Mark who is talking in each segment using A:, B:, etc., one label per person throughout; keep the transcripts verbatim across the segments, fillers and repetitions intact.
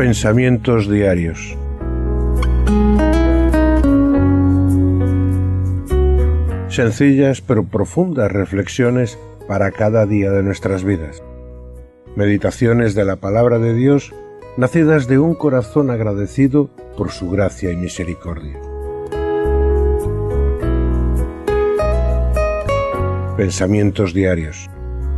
A: Pensamientos diarios. Sencillas pero profundas reflexiones para cada día de nuestras vidas. Meditaciones de la palabra de Dios, nacidas de un corazón agradecido por su gracia y misericordia. Pensamientos diarios.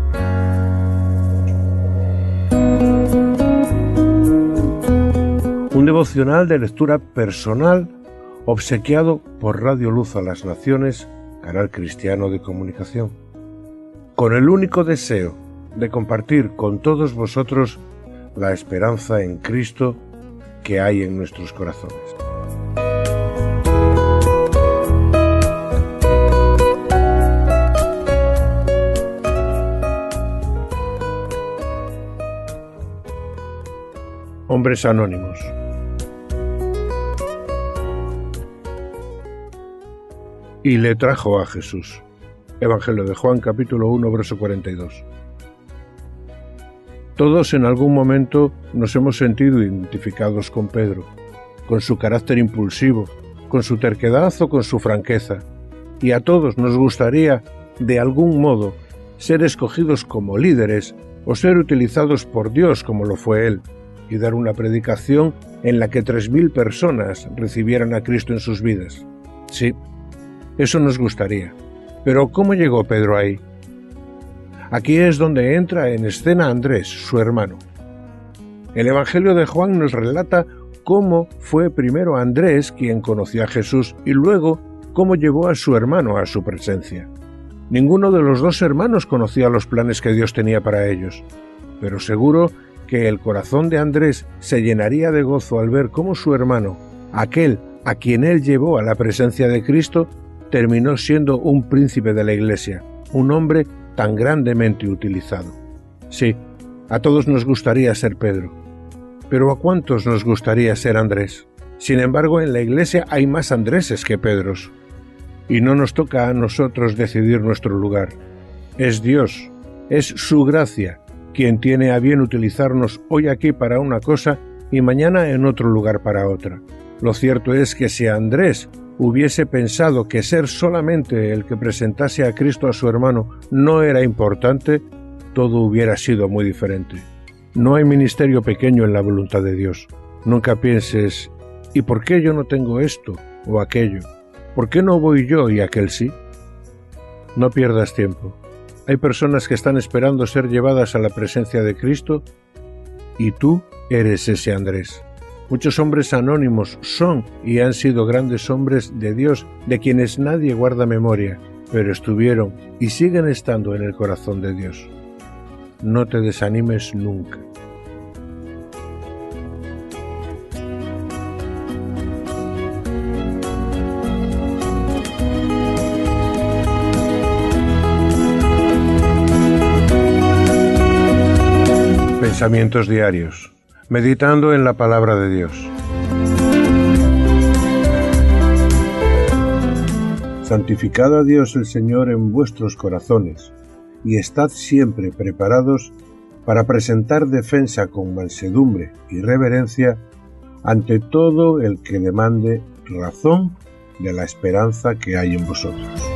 A: Un devocional de lectura personal obsequiado por Radio Luz a las Naciones, canal cristiano de comunicación, con el único deseo de compartir con todos vosotros la esperanza en Cristo que hay en nuestros corazones. Hombres anónimos. Y le trajo a Jesús. Evangelio de Juan, capítulo uno, verso cuarenta y dos. Todos en algún momento nos hemos sentido identificados con Pedro, con su carácter impulsivo, con su terquedad o con su franqueza, y a todos nos gustaría, de algún modo, ser escogidos como líderes o ser utilizados por Dios como lo fue Él, y dar una predicación en la que tres mil personas recibieran a Cristo en sus vidas. Sí, eso nos gustaría. Pero ¿cómo llegó Pedro ahí? Aquí es donde entra en escena Andrés, su hermano. El Evangelio de Juan nos relata cómo fue primero Andrés quien conoció a Jesús y luego cómo llevó a su hermano a su presencia. Ninguno de los dos hermanos conocía los planes que Dios tenía para ellos, pero seguro que el corazón de Andrés se llenaría de gozo al ver cómo su hermano, aquel a quien él llevó a la presencia de Cristo, terminó siendo un príncipe de la Iglesia, un hombre tan grandemente utilizado. Sí, a todos nos gustaría ser Pedro, pero ¿a cuántos nos gustaría ser Andrés? Sin embargo, en la Iglesia hay más Andréses que Pedros, y no nos toca a nosotros decidir nuestro lugar. Es Dios, es su gracia, quien tiene a bien utilizarnos hoy aquí para una cosa y mañana en otro lugar para otra. Lo cierto es que si Andrés hubiese pensado que ser solamente el que presentase a Cristo a su hermano no era importante, todo hubiera sido muy diferente. No hay ministerio pequeño en la voluntad de Dios. Nunca pienses, ¿y por qué yo no tengo esto o aquello? ¿Por qué no voy yo y aquel sí? No pierdas tiempo. Hay personas que están esperando ser llevadas a la presencia de Cristo y tú eres ese Andrés. Muchos hombres anónimos son y han sido grandes hombres de Dios de quienes nadie guarda memoria, pero estuvieron y siguen estando en el corazón de Dios. No te desanimes nunca. Pensamientos diarios. Meditando en la palabra de Dios. Santificad a Dios el Señor en vuestros corazones, y estad siempre preparados para presentar defensa con mansedumbre y reverencia ante todo el que demande razón de la esperanza que hay en vosotros.